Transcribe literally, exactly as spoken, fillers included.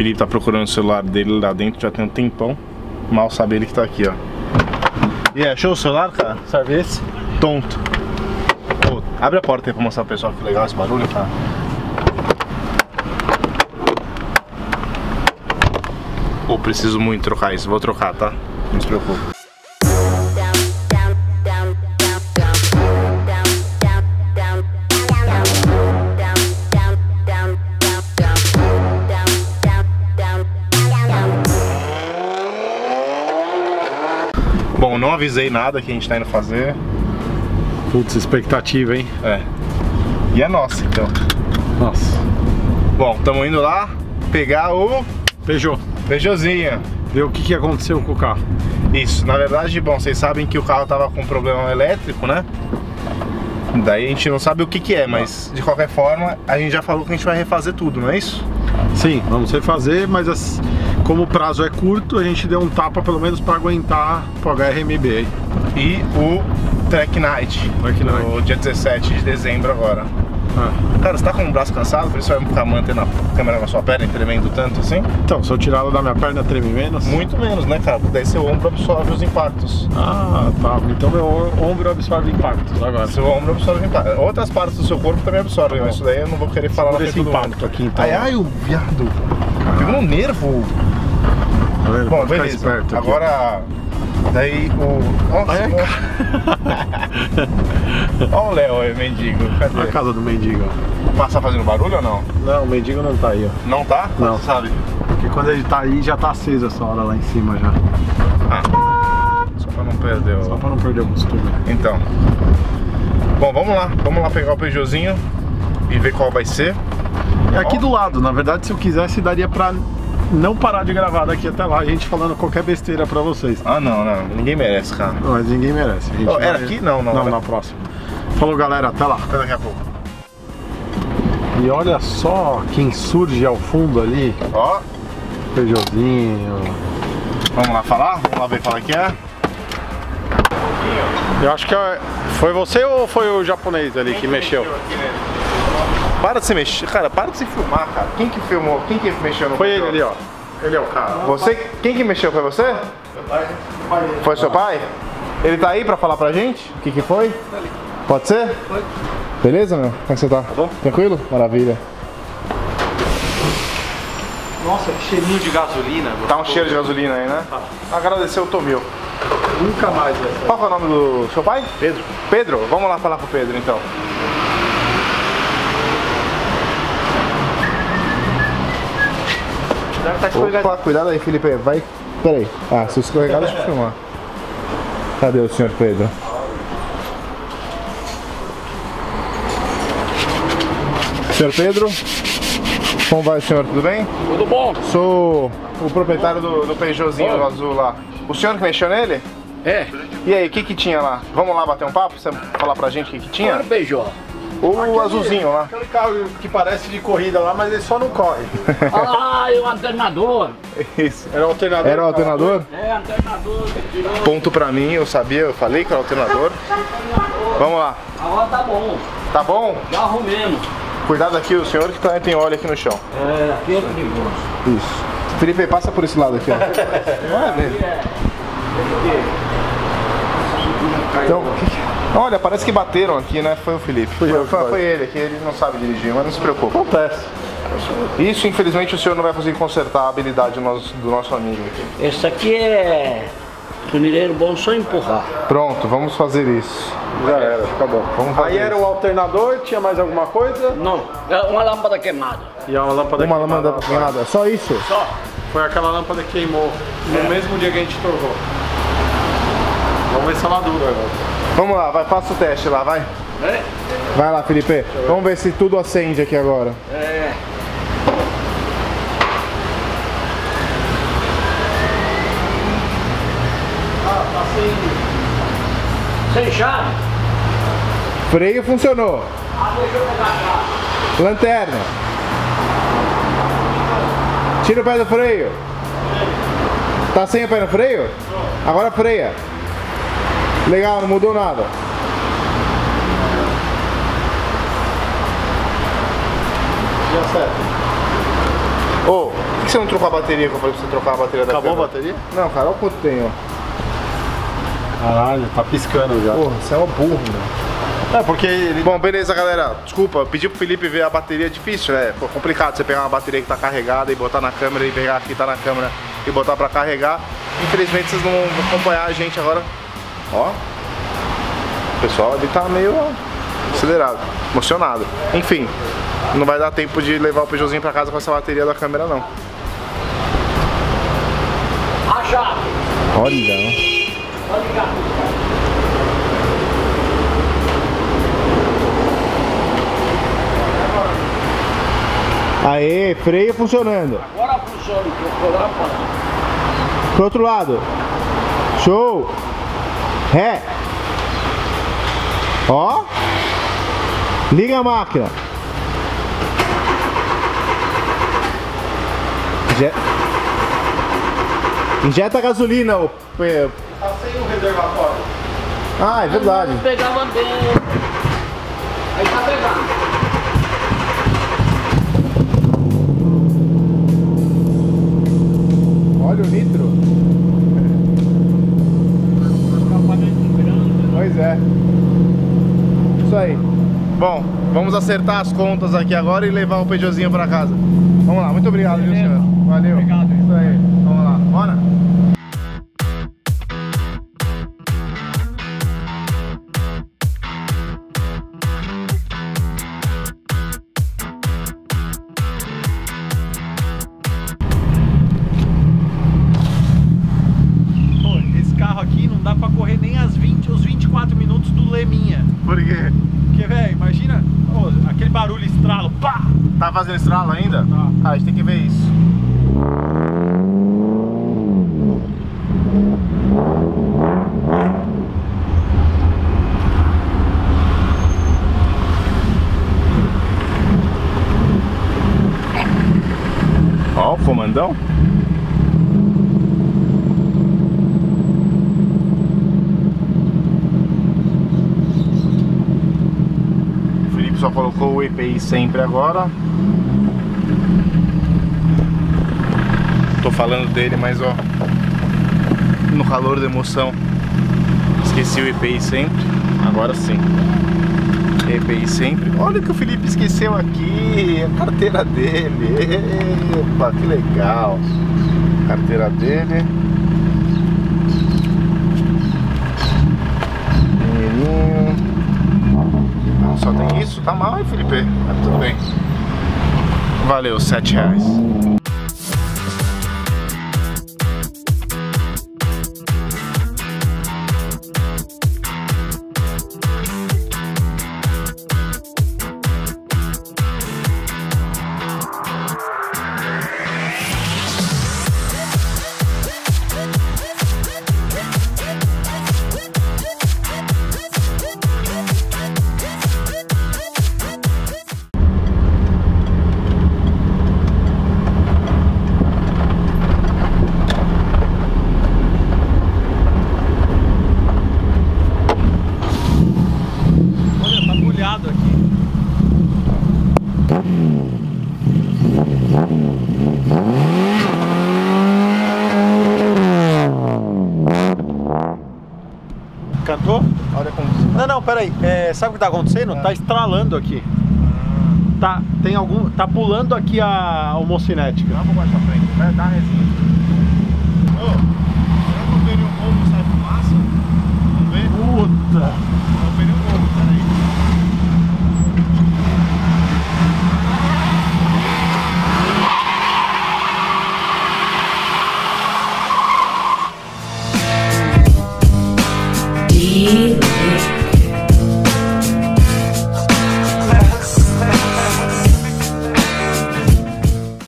Felipe tá procurando o celular dele lá dentro, já tem um tempão. Mal sabe ele que tá aqui, ó. E aí, achou o celular, cara? Serve esse? Tonto. Pô, abre a porta aí pra mostrar pro pessoal que legal esse barulho, cara. Pô, preciso muito trocar isso. Vou trocar, tá? Não se preocupe. Bom, não avisei nada que a gente tá indo fazer. Putz, expectativa, hein? É. E é nossa, então. Nossa. Bom, estamos indo lá pegar o Peugeot. Peugeotzinho. Ver o que, que aconteceu com o carro. Isso, na verdade, bom, vocês sabem que o carro tava com problema elétrico, né? Daí a gente não sabe o que que é, mas de qualquer forma, a gente já falou que a gente vai refazer tudo, não é isso? Sim, vamos refazer, mas as, como o prazo é curto, a gente deu um tapa pelo menos para aguentar o H R M B aí. E o Track Night, Track Night. no dia dezessete de dezembro agora. Ah. Cara, você tá com o braço cansado, por isso vai ficar mantendo a câmera na sua perna e tremendo tanto assim? Então, se eu tirar ela da minha perna, treme menos? Muito menos, né, cara? Porque daí seu ombro absorve os impactos. Ah, tá. Então meu ombro absorve impactos agora. Seu ombro absorve impactos. Outras partes do seu corpo também absorvem, mas isso daí eu não vou querer falar na frente esse do impacto mundo. aqui, então. Ai, ai, o viado. Pegou um nervo. Tá vendo? Bom, Pode ficar beleza. esperto aqui. Agora, daí o... Nossa, Ai, olha o Léo aí, mendigo. Cadê? A casa do mendigo. Passa fazendo barulho ou não? Não, o mendigo não tá aí, ó. Não tá? Não. Você sabe? Porque quando ele tá aí, já tá acesa essa hora lá em cima já. Ah, só pra não perder o... Só pra não perder o costume. Então. Bom, vamos lá. Vamos lá pegar o Peugeotzinho e ver qual vai ser. É aqui do lado, na verdade, se eu quisesse, daria pra não parar de gravar daqui até lá, a gente falando qualquer besteira pra vocês. Ah, não, não. Ninguém merece, cara. Mas ninguém merece. A gente Oh, era vai... aqui? Não, não. Não, era... na próxima. Falou, galera, até lá. Até daqui a pouco. E olha só quem surge ao fundo ali. Ó. Peugeotzinho. Vamos lá falar? Vamos lá ver qual é que é. Eu acho que é... foi você ou foi o japonês ali que mexeu? Para de se mexer, cara, para de se filmar, cara. Quem que filmou? Quem que mexeu no Foi ele Peugeot? ali, ó. Ele é o cara. Você? Quem que mexeu? Foi você? Meu pai. Foi seu pai? Ele tá aí pra falar pra gente? O que que foi? Pode ser? Pode. Beleza, meu? Como é que você tá? Tá bom? Tranquilo? Maravilha. Nossa, que cheirinho de gasolina. Tá um cheiro de gasolina aí, né? Agradecer o Tomil. Nunca mais, velho. Qual que é o nome do seu pai? Pedro. Pedro? Vamos lá falar com o Pedro, então. Tá escorregado. Opa, cuidado aí, Felipe. Vai. Pera aí. Ah, se escorregar, deixa eu filmar. Cadê o senhor Pedro? Senhor Pedro? Como vai, senhor? Tudo bem? Tudo bom? Sou o proprietário do, do Peugeotzinho Oi. azul lá. O senhor que mexeu nele? É. E aí, o que que tinha lá? Vamos lá bater um papo? Você falar pra gente o que que tinha? Olha o Peugeot. O azulzinho lá. Aquele carro que parece de corrida lá, mas ele só não corre. Ah, e o alternador. Isso. Era o alternador. Era o alternador? É, alternador. Tirou. Ponto pra mim, eu sabia, eu falei que era o alternador. Vamos lá. Agora tá bom. Tá bom? Já arrumemos. Cuidado aqui, o senhor que também tem óleo aqui no chão. É, aqui é perigoso. Isso. Felipe, passa por esse lado aqui, ó. Não é mesmo? Então, que que... olha, parece que bateram aqui, né? Foi o Felipe. Fui eu que foi, bati. foi ele, que ele não sabe dirigir, mas não se preocupe. Acontece. Isso, infelizmente, o senhor não vai conseguir consertar a habilidade do nosso, do nosso amigo aqui. Esse aqui é funileiro bom, só empurrar. Pronto, vamos fazer isso. Já era, fica bom. Vamos fazer Aí era o alternador, tinha mais alguma coisa? Não, é uma lâmpada queimada. E a lâmpada Uma queimada lâmpada lá. queimada, só isso? Só. Foi aquela lâmpada que queimou no mesmo dia que a gente torrou. Vamos ver se ela dura agora. Vamos lá, vai, faça o teste lá, vai. É? Vai lá, Felipe. Vamos ver se tudo acende aqui agora. É. Ah, tá sem... Sem chave. Freio funcionou. Ah, deixa eu pegar a chave. Lanterna. Tira o pé do freio. Tá sem o pé no freio? Agora freia. Legal, não mudou nada. Já certo. Ô, você não trocou a bateria que eu falei pra você trocar a bateria da Acabou câmera? a bateria? Não, cara, olha o quanto tem, ó. Caralho, tá piscando já. Porra, você é um burro, meu. É, porque ele... Bom, beleza, galera. Desculpa, eu pedi pro Felipe ver a bateria, é difícil, né? Pô, complicado você pegar uma bateria que tá carregada e botar na câmera e pegar aqui que tá na câmera e botar pra carregar. Infelizmente vocês não vão acompanhar a gente agora. Ó. O pessoal ali tá meio acelerado, emocionado. Enfim, não vai dar tempo de levar o Peugeotzinho pra casa com essa bateria da câmera, não. A chave. Olha. Pode ligar. Aê, freio funcionando. Agora funciona, que eu vou lá para. Pro outro lado. Show. Ré. Ó. Liga a máquina. Je... Injeta gasolina, ô. Tá sem o reservatório. Ah, é verdade. Pegava bem. Aí tá pegando. Olha o nitro. Pois é. Isso aí. Bom, vamos acertar as contas aqui agora e levar o Peugeotzinho pra casa. Vamos lá, muito obrigado, viu, senhor? Valeu. Obrigado. Isso aí. Vamos lá, bora. Aqui não dá pra correr nem as vinte, os vinte e quatro minutos do Leminha. Por quê? Porque, velho, imagina oh, aquele barulho estralo, pá! Tá fazendo estralo ainda? Tá. Ah, a gente tem que ver isso. Ó, o comandão. Só colocou o E P I sempre agora. Tô falando dele, mas ó, no calor da emoção esqueci o E P I sempre. Agora sim, E P I sempre. Olha o que o Felipe esqueceu aqui, a carteira dele. Epa, que legal. Carteira dele. Dinheirinho. Só tem isso, tá mal, hein, Felipe? Mas tudo bem. Valeu, sete reais. Cantou? Olha como... Não, não, peraí. É, sabe o que tá acontecendo? É. Tá estralando aqui. Tá, tem algum... Tá pulando aqui a homocinética. Vamos mais pra frente, vai dar resinha. Ô, será que o pneu novo sai fumaça? Vamos ver? Puta! É o pneu novo, peraí. E